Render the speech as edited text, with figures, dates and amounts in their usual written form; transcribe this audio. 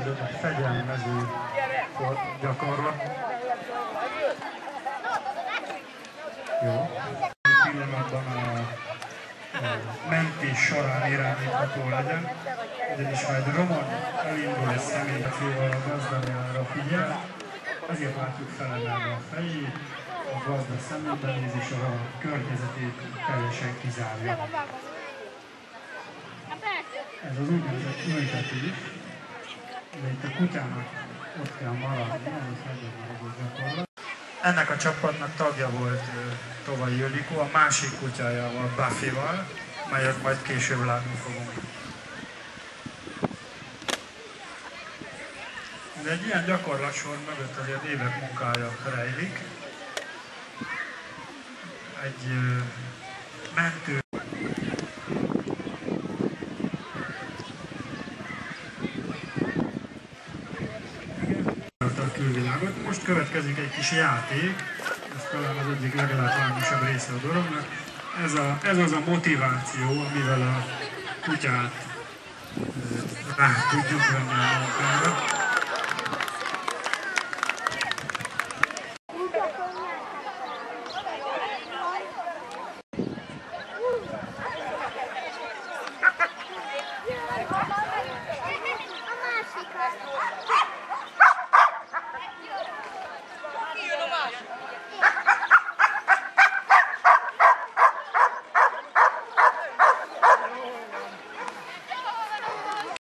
következő a fegyelmező gyakorlat. Jó. Pillanatban a mentés során irányítható legyen, ugyanis ha egy roman elindul egy személyfővel a gazdájára figyel, azért látjuk felemelve a fejét, a gazda szemében néz és a környezetét teljesen kizárja. Ez az úgynevezett ültetés, de itt a kutyának ott kell maradni, ez az gyakorlat. Ennek a csapatnak tagja volt Tovai Ildikó, a másik kutyájával, Buffyval, melyet majd később látni fogunk. De egy ilyen gyakorlatsor mögött azért évek munkája rejlik. Egy mentő a külvilágot. Most következik egy kis játék, ez talán az egyik leglátványosabb része a dolognak. Ez az a motiváció, amivel a kutyát rá tudjuk venni a munkára.